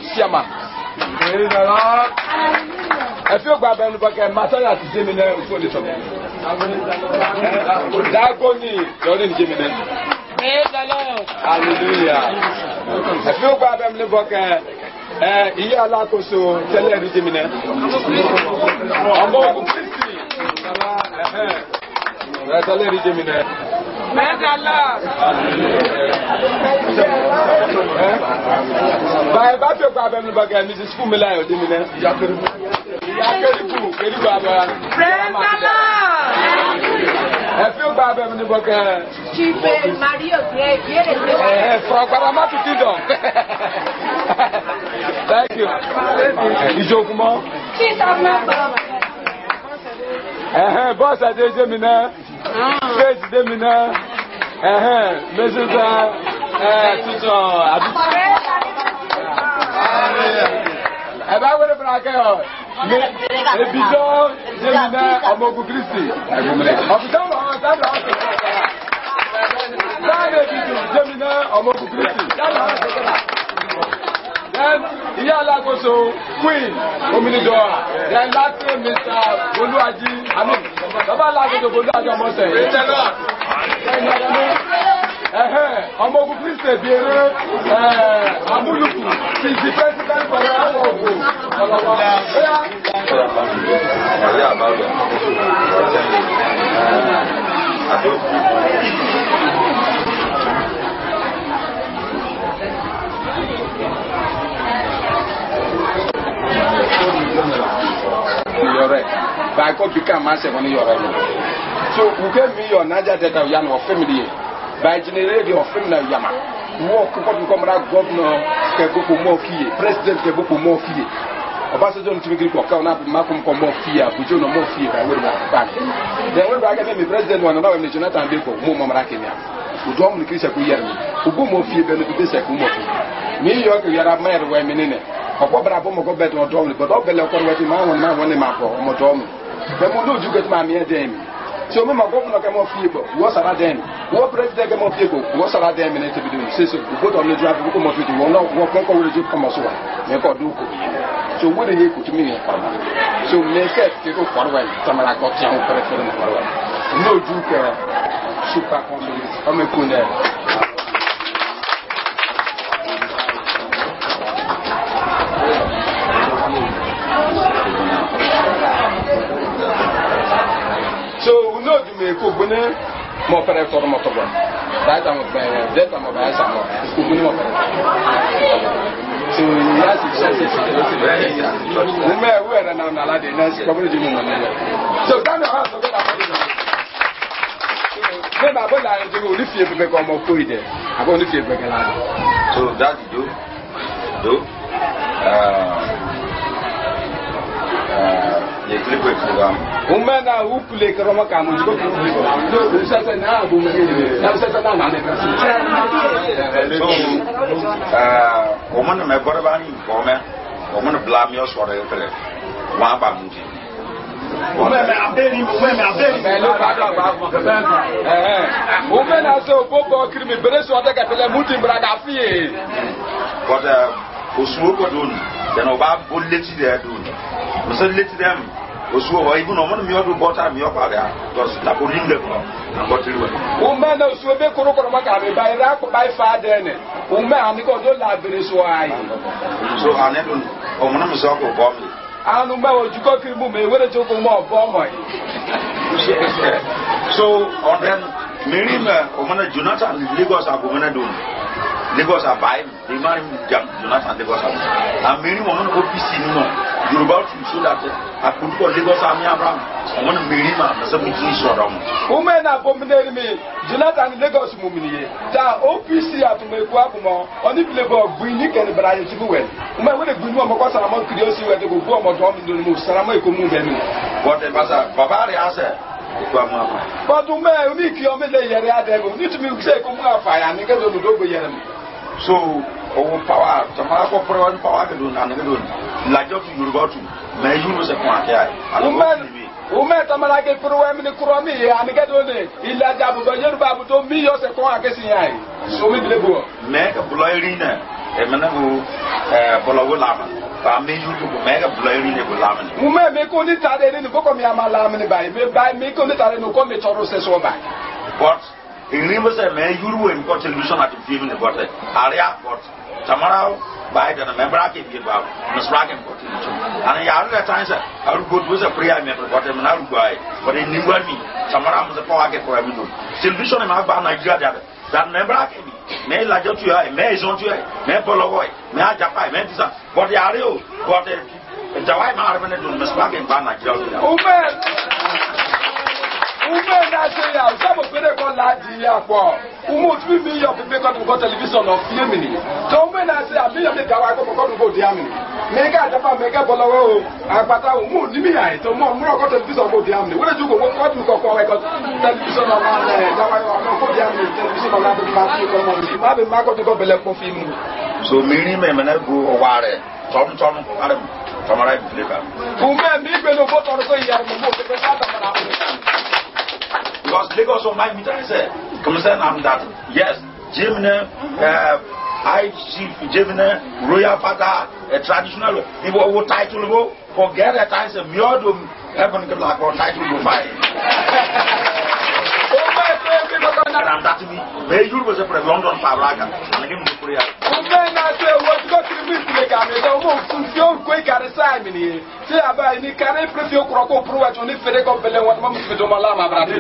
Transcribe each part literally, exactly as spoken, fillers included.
chairman. If you grab them, look at Mataya to Jimmy for the top. Dagoni, you're in Jimmy. Hallelujah. If you grab them, look at Iya Lakoso, tell her Jimmy. I'm going to fifty. Tell her Jimmy. By about your problem, Missus Fumila, Dimina, Yakuru, Yakuru, very bad. I feel bad in the book. Chief Mario, from Paramatu Kingdom. Thank you. You joke more? Eh, boss, I did Gemina. Face Gemina. Eh, Missus Eh, Tuton. Eh, ben, vous le braquez. Et bidon, Gemina, Amogu Christi. En bidon, on entend. Gemina, Amogu Christi. Then, il y a la Koso, Queen, au Minidor. Then, last Mister Boluaji, Amin. D'abord, la Koso Boluaji, on m'a dit. Amogu Christi, bien, Amuluku, c'est le principal pour Amogu. You're right. But I could become massive when you're right. So, who gave me your Naja that I am of family? By generating your family, Yama. Walk upon Comrade Governor, Kebuku Moki, President Kebuku Moki. Obasanjo to make it work out, Malcolm Mokia, Bujono Mokia, I will back. Then when I get the president, one of them, Jonathan Beko, Mumma Kenya, who don't make it a year, who go more fear than this a Kumoki. Me, you are married women in it. Ọ̀pọ̀ bẹ̀rẹ̀ àbọ̀ mọ̀kọ́ bẹ̀rẹ̀ ọ̀dọ́ mi bọ̀dọ̀ bẹ̀rẹ̀ ọkọ̀ rẹ̀ ti máa wọn máa wọn ní máa pọ̀ ọmọdọ́ mi bẹ́ẹ̀ mo ní ojú kẹ́tù máa mi ẹ̀ dẹ́mi tí o mi ma gọ́fúnà kẹ́mọ́ fi ebò wọ́n sara dẹ́mi wọ́n pírẹ́sidẹ̀ kẹ́mọ́ fi ebò wọ́n sara dẹ́mi ní ẹ̀tẹ̀bi dẹ́mi ṣe ṣe ògbótọ̀ ní ojú àbúkú mọ̀ fi dùn wọ́n wọ́n kẹ́kọ̀ọ́ wọlé ojú kọ́mọ̀ sọ wa mẹ́kọ̀ dúkù so wọ́n lè yẹ kùtù mí yẹn pàmò so mẹ́kẹ́ kékeré fọ́rọ̀wẹ̀ tamara kọ́ tí àwọn pẹ̀rẹ̀ fẹ́rẹ̀ fọ́rọ̀wẹ̀ ní ojú kẹ́ super consolidate ọmọ ẹ̀kọ́ náà. So we know you may cook when more for for motor. That I'm by that I'm by some cook when more. So yes, it's just the mayor where and I'm not the next community. So come on, so get up. Then I will like to lift you to become more food. I'm going to lift you back alive. So that you do do uh Umena ukule karoma kamu jiko kuliko. Sasa na bumeni. Na sasa na nane kasi. So, uh, woman me bora bani kome. Woman blame yo sore yotere. Wa ba muji. Umena abeni, umena abeni. Melo bada ba. Eh. Umena so bobo krimi bereso ataka pele muti brada fie. But uh, osuo ko dun. Then oba boleti there dun. So let them also even on me to bought me up there because la police them and got it. Woman so be koro koro maka be by rack by father ne. Woman and because do la be so ai. So I never o mo na so ko bomb. Anu ma o juko krimu me we to ko mo bomb. So on them Mirima o mo na Jonathan Lagos agomena do. Lagos are buying, they marry Jonathan Lagos. And many women go P C no. You're about to show that I could call Lagos Army Abraham. I want to marry my something short on. Women are bombing me. Jonathan Lagos Mumini. That O P C at Mekuakumo, only Playboy, Gwinnick and Brian Chibuel. Women with a good woman because I'm not curious where they go bomb or drum in the move. Saramako move. Whatever, Bavaria answer. But to me, we kill me the Yari. Need to be say, come on, fire and get on the double yellow. So, our power, Tamako for one power to do and do. Like you go to, may you use a quantity. Women, Tamaraki for women in Kurami and get on it. He let Abu Babu to me, your second, I guess. So we live. Make a bloirina. e mena bu eh bolo wala ba me yu ko me ga bula ri ne bula me mu me me ko ni tare ni ko ko mi amala me ba me ba me ko ni tare no ko me choro se so ba but in remember say me yuru en ko television at film ne but area but tamara by the member ke bi ba misra ke ko television and ya other times I would go to a prayer me but me na go ai but in nimba mi tamara mo se ko ake ko mi do television ma ba Nigeria that that member ke bi me la jo tu ya me zon tu ya me bolo boy me aja pa me disa but ya re o but the why ma arbe ne do misra ke ba Nigeria o me Ume na se ya, usabo pere ko la di ya po. Umu tu mi yo pe ko ko television of film ni. So ume na se ya mi yo me dawa ko ko ko di amini. Me ga da pa me ga bolowo o. Apata umu ni mi ya to mo mo ko television ko di amini. Wele ju ko ko tu ko ko ko television na ma le dawa yo ko di amini television na do ma ti ko mo ni. Ma be ma ko ko bele ko film. So mi ri me me na go o ware. Tom tom are tomara bi le ka. Ume mi be no bo to ko ya mo mo pe na ta na. Because Lagos on my meter say, come say I'm that. Yes, Jimna, uh, I chief Jimna, royal father, a traditional. If we title go, forget that I say Miodum, heaven can like or title go by. And I'm that to me. May you was a pre London Pavlaga, and again to Korea. Ume na se wo ko tribi le ka me do mo function ko ka re sa mi ni se aba ni ka re prefio kro ko pro wa ni fere ko bele wa mo fi do mala ma bra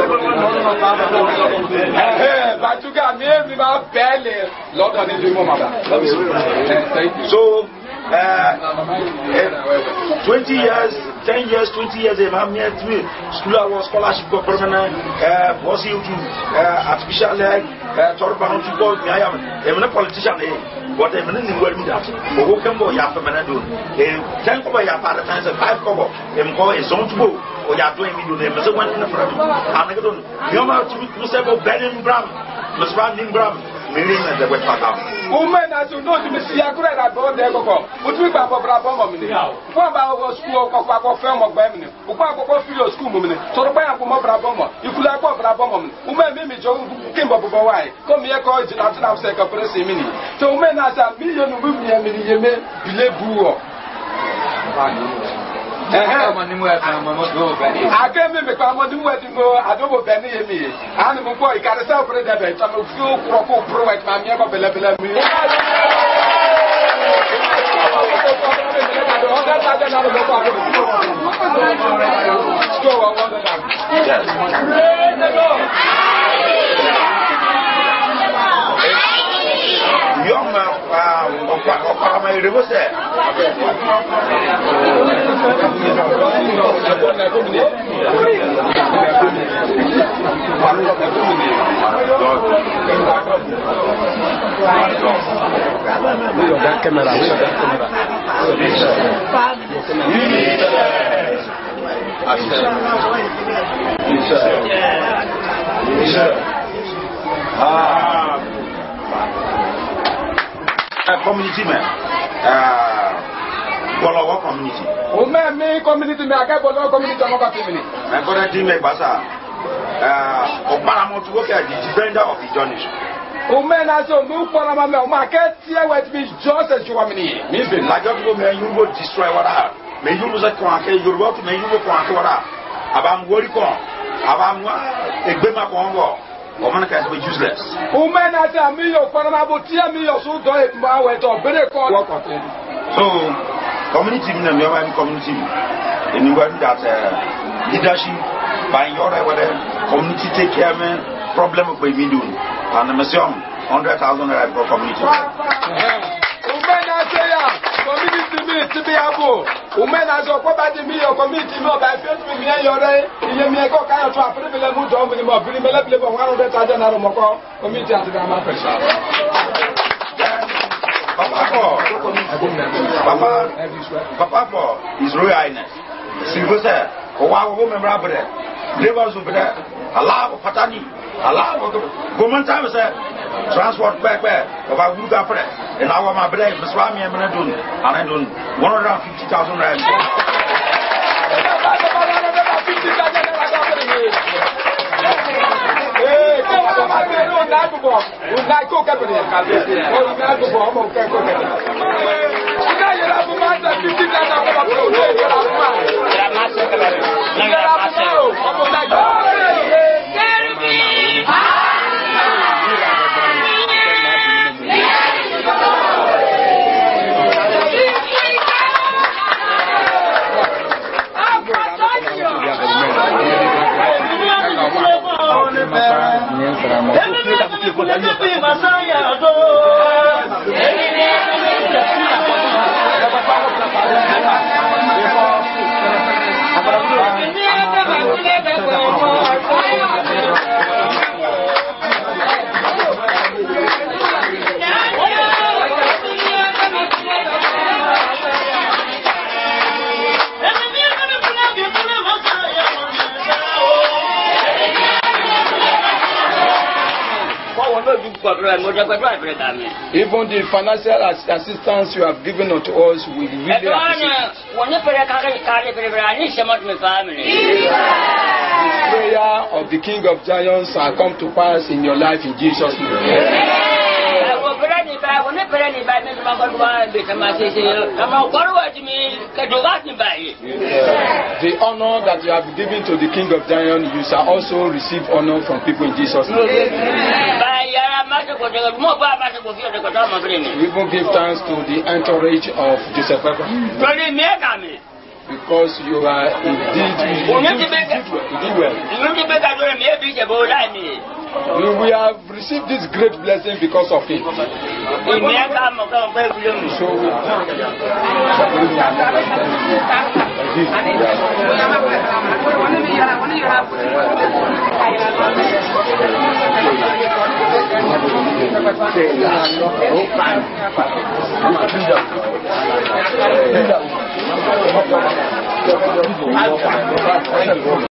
eh ba tu ga me mi ba bele lord ani do mo ma bra. So uh, twenty years, ten years, twenty years, I'm here to me. School I was scholarship go permanent, uh, was you to uh, artificial leg, uh, Torban to go. I am a politician, but I'm in the world. Who can go ya for Manado? Ten cover ya father times and five cover, and go a zone to go, or ya doing me to them as a one in the front. I'm going to you know to say about Ben Bram, Miss Brandon Bram. Women as you know to me see a great about their go. Would we have a bravo moment? What about school or film of Bemini? Who can't go through school moment? So the way I come up bravo. You could have a bravo moment. Women made me John came up with a why. Come here, call it after second press a minute. So women as a million women, a million, believe who. I can't make my money wedding go. I don't know Benny and me. I'm a boy, got a self read that I'm a few proper pro at my never believe me. Young man, uh, my river said, that camera, that Ah. Uh, community man, uh, Bolawa community. Oh man, me community me, I can't Bolawa community. I'm not community. My brother team me basa. Uh, Obama to work at the defender of the journey. Oh man, I saw no Panama. My cat here with me just as you want me. Me be like you go, may you go destroy what I. May you lose a quanke. You go to may you go quanke what I. Abam worry con. Abam a bema congo. Woman can be useless. Oh man, I say me your Panama, but tear me your so do it my way to better call. So, community, me and your community, and you want that leadership by your community take care of problem with me doing, and the museum hundred thousand for community. Oh man, I say community me to be able. Women as a property me or community me by faith with me your day. You may go kind of trap for the mood of the more bring me up one hundred thousand out of my community at the Gamma pressure. Papa, Papa, Papa for His Royal Highness. Silver said, oh, wow, woman, brother, neighbors over there, allow Patani, allow woman time said, transport back there, about Luga Press, and I want my bread, Miss Rami and Menadun, and I do one hundred fifty thousand rand. Hey, Even the financial assistance you have given unto us, we really appreciate. The prayer of the King of Giants shall come to pass in your life in Jesus' name. The honor that you have given to the King of Giants, you shall also receive honor from people in Jesus' name. We will give thanks to the entourage of Joseph Pepper. Because you are indeed you did well. We have received this great blessing because of him. So